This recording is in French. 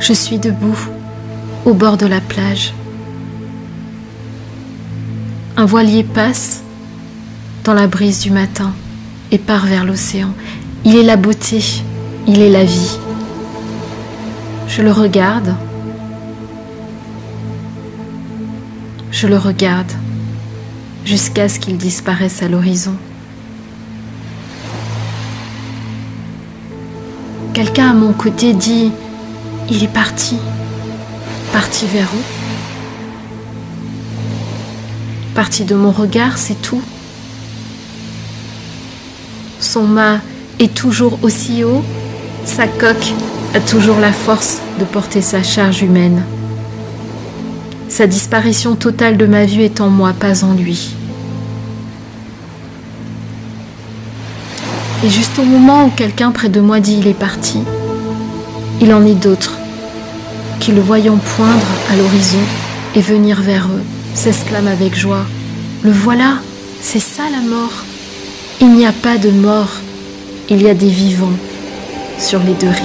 Je suis debout, au bord de la plage. Un voilier passe dans la brise du matin et part vers l'océan. Il est la beauté, il est la vie. Je le regarde jusqu'à ce qu'il disparaisse à l'horizon. Quelqu'un à mon côté dit « Il est parti. » Parti vers où? Parti de mon regard, c'est tout. Son mât est toujours aussi haut, sa coque a toujours la force de porter sa charge humaine. Sa disparition totale de ma vue est en moi, pas en lui. Et juste au moment où quelqu'un près de moi dit « Il est parti », il en est d'autres qui, le voyant poindre à l'horizon et venir vers eux, s'exclament avec joie « Le voilà, c'est ça la mort. Il n'y a pas de mort, il y a des vivants sur les deux rives. »